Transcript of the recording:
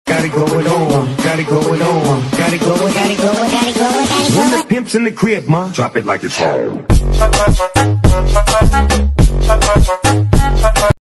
got it going on, got it going on, got it going, got it going, got it going, got it going. When the pimp's in the crib, ma, drop it like it's home.